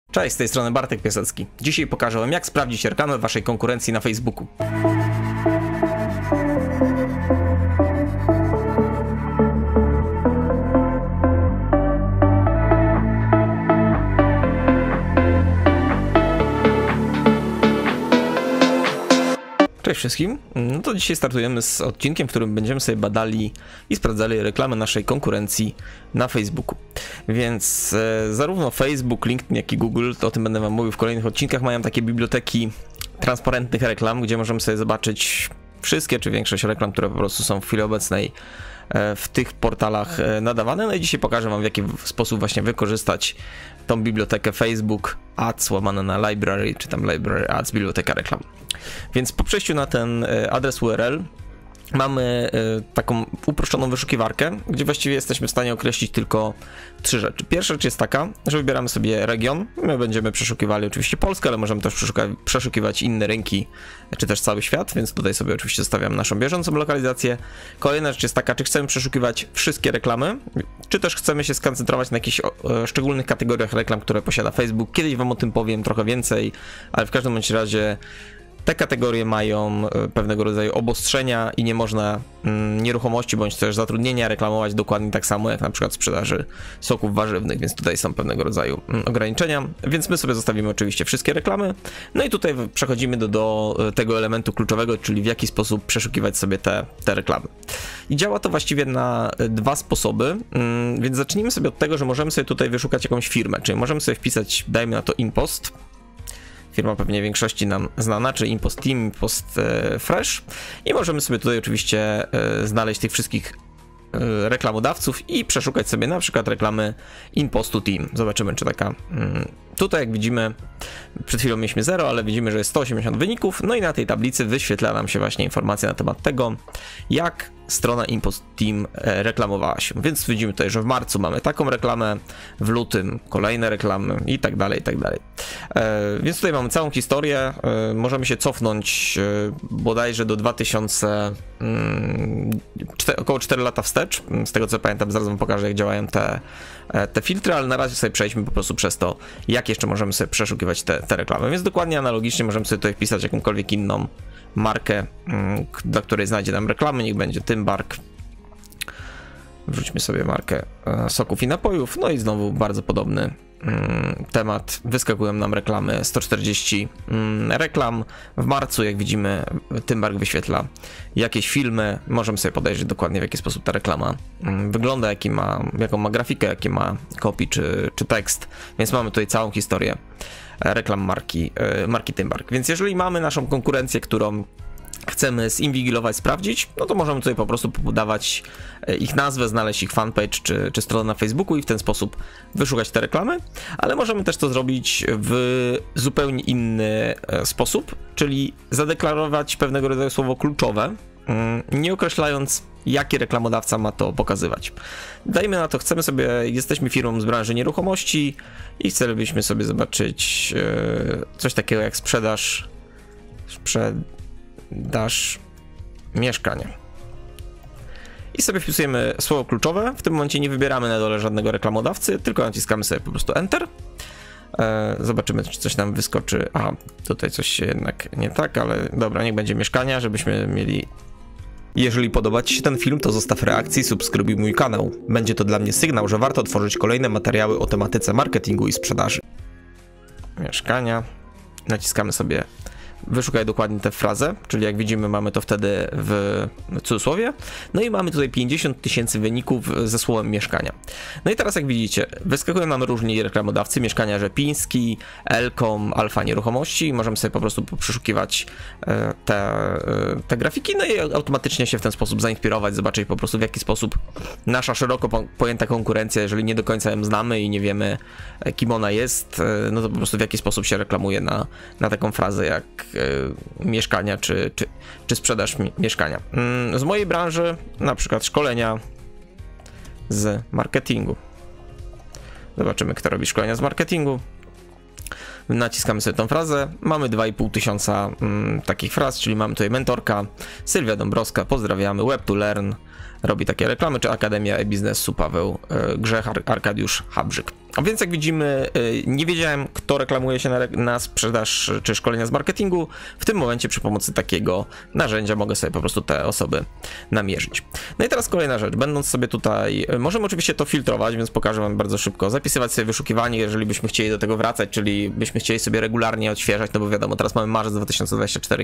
Cześć, z tej strony Bartek Piasecki. Dzisiaj pokażę wam, jak sprawdzić reklamę waszej konkurencji na Facebooku. Cześć wszystkim. No to dzisiaj startujemy z odcinkiem, w którym będziemy sobie badali i sprawdzali reklamę naszej konkurencji na Facebooku. Więc zarówno Facebook, LinkedIn, jak i Google, to o tym będę wam mówił w kolejnych odcinkach, mają takie biblioteki transparentnych reklam, gdzie możemy sobie zobaczyć wszystkie czy większość reklam, które po prostu są w chwili obecnej w tych portalach nadawane. No i dzisiaj pokażę wam, w jaki sposób właśnie wykorzystać tą bibliotekę Facebook Ads łamane na Library, czy tam Library Ads, biblioteka reklam. Więc po przejściu na ten adres URL mamy taką uproszczoną wyszukiwarkę, gdzie właściwie jesteśmy w stanie określić tylko trzy rzeczy. Pierwsza rzecz jest taka, że wybieramy sobie region. My będziemy przeszukiwali oczywiście Polskę, ale możemy też przeszukiwać inne rynki, czy też cały świat, więc tutaj sobie oczywiście zostawiam naszą bieżącą lokalizację. Kolejna rzecz jest taka, czy chcemy przeszukiwać wszystkie reklamy, czy też chcemy się skoncentrować na jakichś szczególnych kategoriach reklam, które posiada Facebook. Kiedyś wam o tym powiem trochę więcej, ale w każdym bądź razie te kategorie mają pewnego rodzaju obostrzenia i nie można nieruchomości bądź też zatrudnienia reklamować dokładnie tak samo jak na przykład sprzedaży soków warzywnych, więc tutaj są pewnego rodzaju ograniczenia, więc my sobie zostawimy oczywiście wszystkie reklamy. No i tutaj przechodzimy do tego elementu kluczowego, czyli w jaki sposób przeszukiwać sobie te reklamy. I działa to właściwie na dwa sposoby, więc zacznijmy sobie od tego, że możemy sobie tutaj wyszukać jakąś firmę, czyli możemy sobie wpisać, dajmy na to InPost. Firma pewnie większości nam znana, czy InPost Team, InPost Fresh, i możemy sobie tutaj oczywiście znaleźć tych wszystkich reklamodawców i przeszukać sobie na przykład reklamy InPostu Team. Zobaczymy, czy taka... Tutaj jak widzimy, przed chwilą mieliśmy 0, ale widzimy, że jest 180 wyników, no i na tej tablicy wyświetla nam się właśnie informacja na temat tego, jak strona InPost Team reklamowała się. Więc widzimy tutaj, że w marcu mamy taką reklamę, w lutym kolejne reklamy i tak dalej, i tak dalej. Więc tutaj mamy całą historię, możemy się cofnąć bodajże do około 4 lata wstecz, z tego co pamiętam, zaraz wam pokażę, jak działają te filtry, ale na razie sobie przejdźmy po prostu przez to, jak jeszcze możemy sobie przeszukiwać te reklamy. Więc dokładnie analogicznie możemy sobie tutaj wpisać jakąkolwiek inną markę, dla której znajdzie nam reklamy, niech będzie Tymbark. Wrzućmy sobie markę soków i napojów, no i znowu bardzo podobny temat. Wyskakują nam reklamy, 140 reklam. W marcu, jak widzimy, Tymbark wyświetla jakieś filmy. Możemy sobie podejrzeć dokładnie, w jaki sposób ta reklama wygląda, jaką ma grafikę, jakie ma copy czy tekst. Więc mamy tutaj całą historię reklam marki Tymbark. Więc jeżeli mamy naszą konkurencję, którą chcemy zinwigilować, sprawdzić, no to możemy tutaj po prostu podawać ich nazwę, znaleźć ich fanpage czy stronę na Facebooku i w ten sposób wyszukać te reklamy, ale możemy też to zrobić w zupełnie inny sposób, czyli zadeklarować pewnego rodzaju słowo kluczowe, nie określając, jaki reklamodawca ma to pokazywać. Dajmy na to, jesteśmy firmą z branży nieruchomości i chcielibyśmy sobie zobaczyć coś takiego jak sprzedaż mieszkania. I sobie wpisujemy słowo kluczowe. W tym momencie nie wybieramy na dole żadnego reklamodawcy, tylko naciskamy sobie po prostu Enter. Zobaczymy, czy coś nam wyskoczy. Aha, tutaj coś się jednak nie tak, ale dobra, niech będzie mieszkania, żebyśmy mieli... Jeżeli podoba ci się ten film, to zostaw reakcję i subskrybuj mój kanał. Będzie to dla mnie sygnał, że warto tworzyć kolejne materiały o tematyce marketingu i sprzedaży. Mieszkania. Naciskamy sobie wyszukaj dokładnie tę frazę, czyli jak widzimy, mamy to wtedy w cudzysłowie. No i mamy tutaj 50 000 wyników ze słowem mieszkania. No i teraz jak widzicie, wyskakują nam różni reklamodawcy, Mieszkania Rzepiński, Elkom, Alfa Nieruchomości. Możemy sobie po prostu przeszukiwać te grafiki, no i automatycznie się w ten sposób zainspirować, zobaczyć po prostu, w jaki sposób nasza szeroko pojęta konkurencja, jeżeli nie do końca ją znamy i nie wiemy, kim ona jest, no to po prostu w jaki sposób się reklamuje na taką frazę jak mieszkania czy sprzedaż mieszkania. Z mojej branży, na przykład szkolenia z marketingu. Zobaczymy, kto robi szkolenia z marketingu. Naciskamy sobie tą frazę. Mamy 2500 takich fraz, czyli mamy tutaj mentorka Sylwia Dąbrowska, pozdrawiamy, Web2Learn robi takie reklamy, czy Akademia e-biznesu Paweł Grzech, Arkadiusz Habrzyk. A więc jak widzimy, nie wiedziałem, kto reklamuje się na sprzedaż czy szkolenia z marketingu. W tym momencie przy pomocy takiego narzędzia mogę sobie po prostu te osoby namierzyć. No i teraz kolejna rzecz, będąc sobie tutaj, możemy oczywiście to filtrować, więc pokażę wam bardzo szybko, zapisywać sobie wyszukiwanie, jeżeli byśmy chcieli do tego wracać, czyli byśmy chcieli sobie regularnie odświeżać, no bo wiadomo, teraz mamy marzec 2024,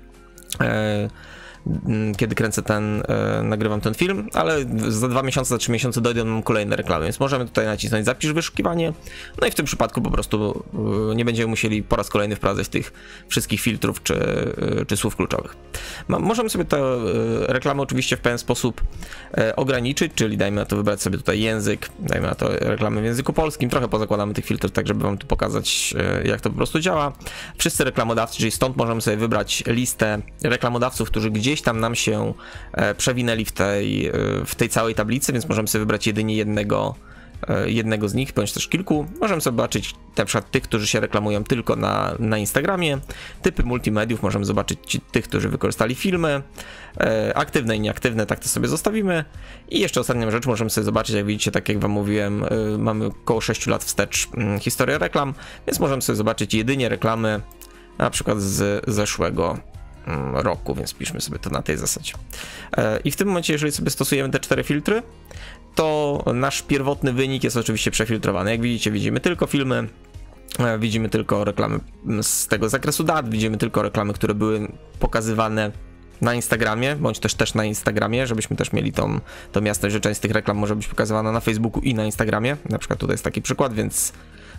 kiedy kręcę nagrywam ten film, ale za 2 miesiące, za 3 miesiące dojdą nam kolejne reklamy, więc możemy tutaj nacisnąć zapisz wyszukiwanie, no i w tym przypadku po prostu nie będziemy musieli po raz kolejny wprowadzać tych wszystkich filtrów czy słów kluczowych. Możemy sobie te reklamy oczywiście w pewien sposób ograniczyć, czyli dajmy na to wybrać sobie tutaj język, dajmy na to reklamy w języku polskim, trochę pozakładamy tych filtrów, tak żeby wam tu pokazać, jak to po prostu działa. Wszyscy reklamodawcy, czyli stąd możemy sobie wybrać listę reklamodawców, którzy gdzieś tam nam się przewinęli w tej całej tablicy, więc możemy sobie wybrać jedynie jednego z nich, bądź też kilku. Możemy sobie zobaczyć na przykład tych, którzy się reklamują tylko na Instagramie, typy multimediów, możemy zobaczyć tych, którzy wykorzystali filmy, aktywne i nieaktywne, tak to sobie zostawimy. I jeszcze ostatnia rzecz, możemy sobie zobaczyć, jak widzicie, tak jak wam mówiłem, mamy około 6 lat wstecz historię reklam, więc możemy sobie zobaczyć jedynie reklamy na przykład z zeszłego roku, więc piszmy sobie to na tej zasadzie. I w tym momencie, jeżeli sobie stosujemy te 4 filtry, to nasz pierwotny wynik jest oczywiście przefiltrowany. Jak widzicie, widzimy tylko filmy, widzimy tylko reklamy z tego zakresu dat, widzimy tylko reklamy, które były pokazywane na Instagramie, bądź też na Instagramie, żebyśmy też mieli tą jasność, że część z tych reklam może być pokazywana na Facebooku i na Instagramie. Na przykład tutaj jest taki przykład, więc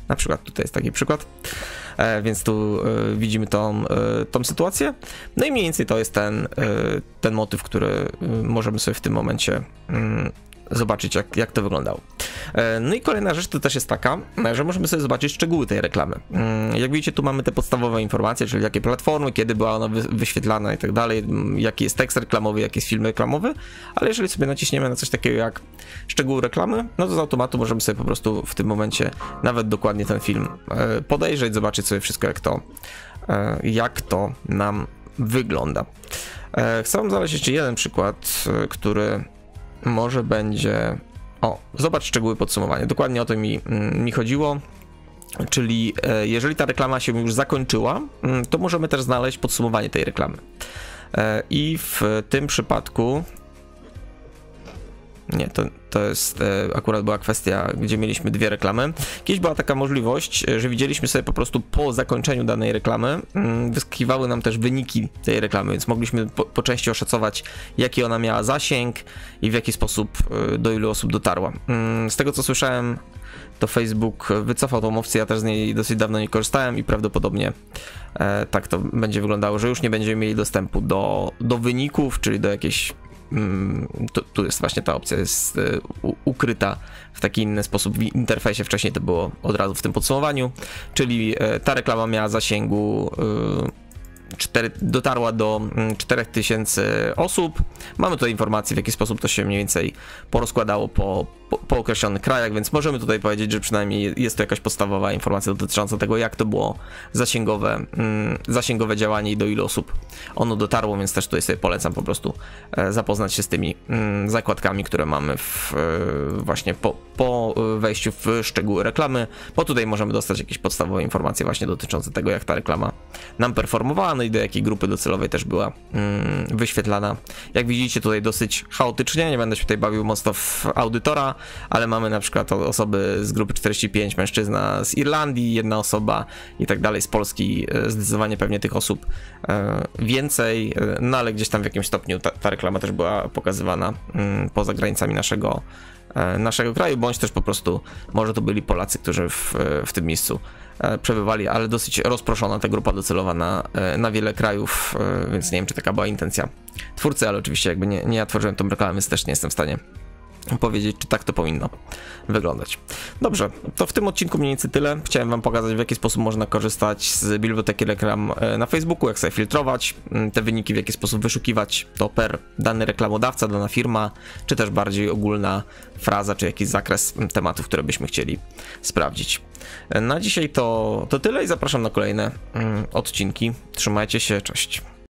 więc tu widzimy tą sytuację. No i mniej więcej to jest ten motyw, który możemy sobie w tym momencie zobaczyć, jak to wyglądało. No i kolejna rzecz to też jest taka, że możemy sobie zobaczyć szczegóły tej reklamy. Jak widzicie, tu mamy te podstawowe informacje, czyli jakie platformy, kiedy była ona wyświetlana i tak dalej, jaki jest tekst reklamowy, jaki jest film reklamowy, ale jeżeli sobie naciśniemy na coś takiego jak szczegóły reklamy, no to z automatu możemy sobie po prostu w tym momencie nawet dokładnie ten film podejrzeć, zobaczyć sobie wszystko, jak to nam wygląda. Chcę wam znaleźć jeszcze jeden przykład, który może będzie... zobacz szczegóły podsumowania. Dokładnie o to mi chodziło. Czyli jeżeli ta reklama się już zakończyła, to możemy też znaleźć podsumowanie tej reklamy. I w tym przypadku... Nie, to jest akurat była kwestia, gdzie mieliśmy 2 reklamy. Kiedyś była taka możliwość, że widzieliśmy sobie po prostu po zakończeniu danej reklamy, wyskakiwały nam też wyniki tej reklamy, więc mogliśmy po części oszacować, jaki ona miała zasięg i w jaki sposób do ilu osób dotarła. Z tego co słyszałem, to Facebook wycofał tą opcję, ja też z niej dosyć dawno nie korzystałem i prawdopodobnie tak to będzie wyglądało, że już nie będziemy mieli dostępu do wyników, czyli do jakiejś... Tu jest właśnie ta opcja, jest ukryta w taki inny sposób w interfejsie, wcześniej to było od razu w tym podsumowaniu, czyli ta reklama miała zasięgu dotarła do 4000 osób. Mamy tutaj informacje, w jaki sposób to się mniej więcej porozkładało po określonych krajach, więc możemy tutaj powiedzieć, że przynajmniej jest to jakaś podstawowa informacja dotycząca tego, jak to było zasięgowe działanie i do ilu osób ono dotarło, więc też tutaj sobie polecam po prostu zapoznać się z tymi zakładkami, które mamy właśnie po wejściu w szczegóły reklamy, bo tutaj możemy dostać jakieś podstawowe informacje właśnie dotyczące tego, jak ta reklama nam performowała, no i do jakiej grupy docelowej też była wyświetlana. Jak widzicie, tutaj dosyć chaotycznie, nie będę się tutaj bawił mocno w audytora, ale mamy na przykład osoby z grupy 45, mężczyzna z Irlandii, 1 osoba i tak dalej, z Polski zdecydowanie pewnie tych osób więcej, no ale gdzieś tam w jakimś stopniu ta reklama też była pokazywana poza granicami naszego kraju, bądź też po prostu może to byli Polacy, którzy w tym miejscu przebywali, ale dosyć rozproszona ta grupa docelowa na wiele krajów, więc nie wiem, czy taka była intencja twórcy, ale oczywiście jakby nie ja tworzyłem tą reklamę, więc też nie jestem w stanie powiedzieć, czy tak to powinno wyglądać. Dobrze, to w tym odcinku mniej więcej tyle. Chciałem wam pokazać, w jaki sposób można korzystać z biblioteki reklam na Facebooku, jak sobie filtrować te wyniki, w jaki sposób wyszukiwać to per dany reklamodawca, dana firma, czy też bardziej ogólna fraza, czy jakiś zakres tematów, które byśmy chcieli sprawdzić. Na dzisiaj to tyle i zapraszam na kolejne odcinki. Trzymajcie się, cześć.